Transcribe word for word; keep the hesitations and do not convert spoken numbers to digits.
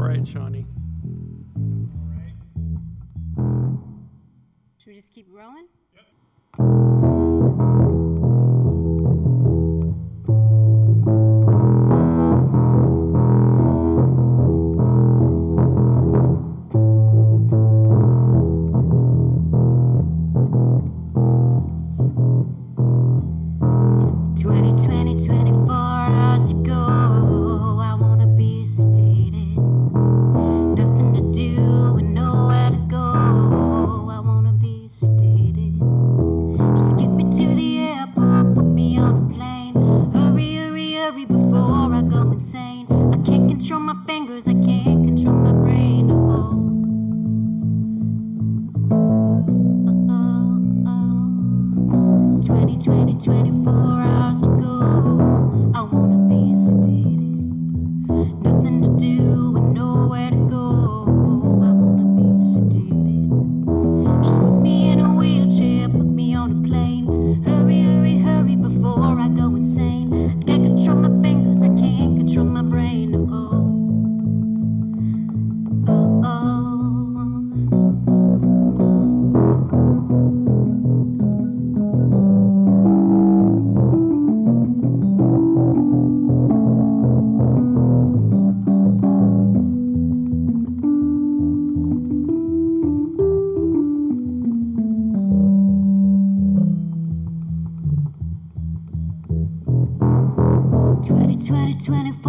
right, Shawnee. Should we just keep rolling? Yep. twenty, twenty, twenty-four hours to go. I wanna be sedated. Nothing to do and nowhere to go. I wanna be sedated. Just get me to the airport, put me on a plane. Hurry, hurry, hurry before I go insane. I can't control my fingers, I can't control my brain. Oh, oh, oh. twenty, twenty, twenty-four hours to go. I wanna be sedated. Nothing to do and nowhere to go. I wanna be sedated. Just put me in a wheelchair, put me on a plane. Hurry, hurry, hurry before I go insane. I can't control my fingers, I can't control my brain. Oh, oh, oh. twenty, twenty, twenty-four